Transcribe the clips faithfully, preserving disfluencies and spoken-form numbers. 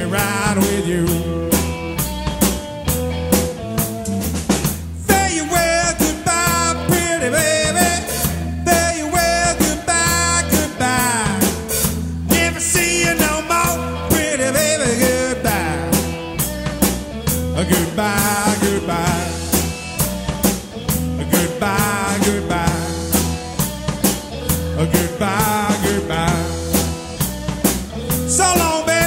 me ride with you. Farewell, goodbye, pretty baby. Farewell, goodbye, goodbye. Never see you no more, pretty baby, goodbye. Goodbye, goodbye. Goodbye, goodbye. Goodbye, goodbye. So long, baby.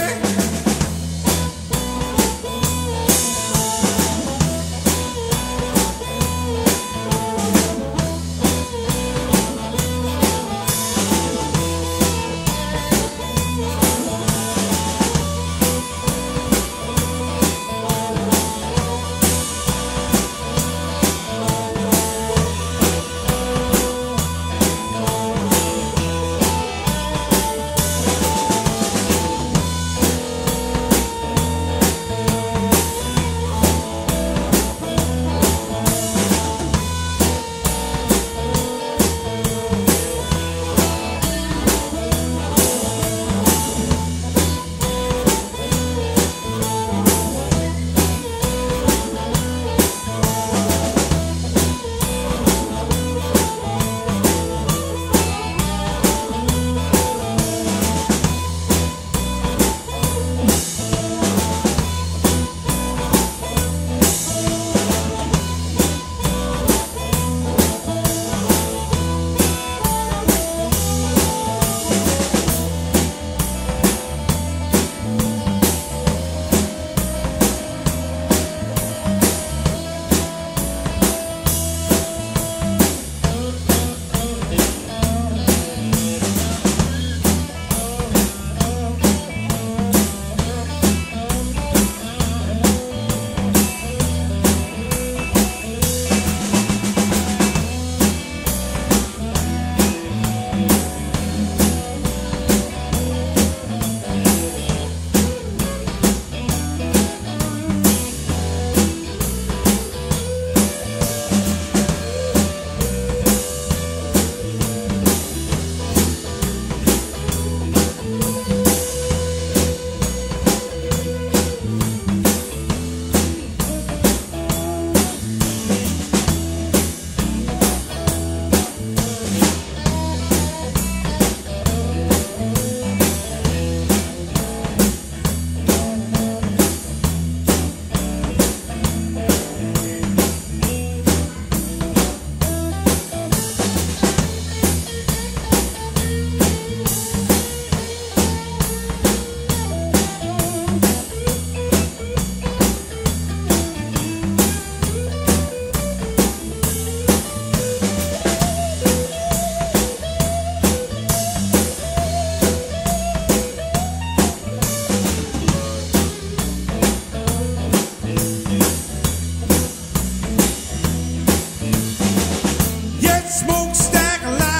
Smokestack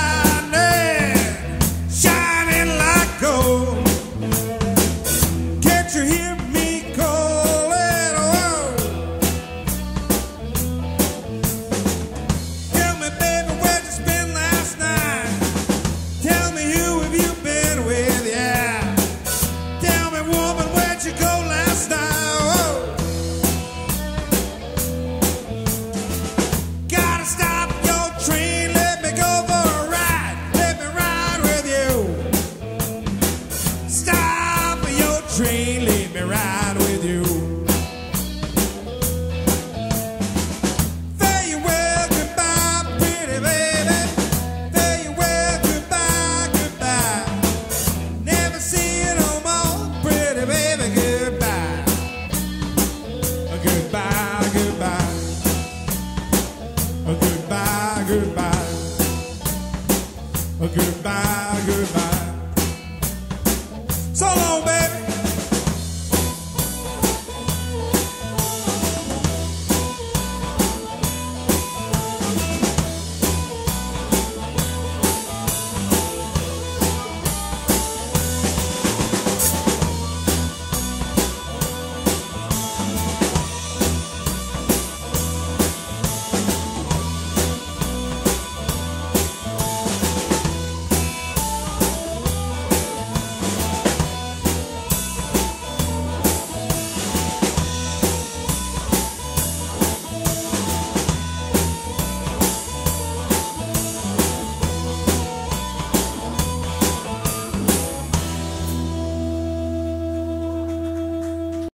lightning, shining like gold. Can't you hear me calling? Oh, tell me, baby, where'd you spend last night? Tell me, who have you been with? Yeah. Tell me, woman, where'd you go last night? Oh, gotta stop your train. Train, let me ride with you.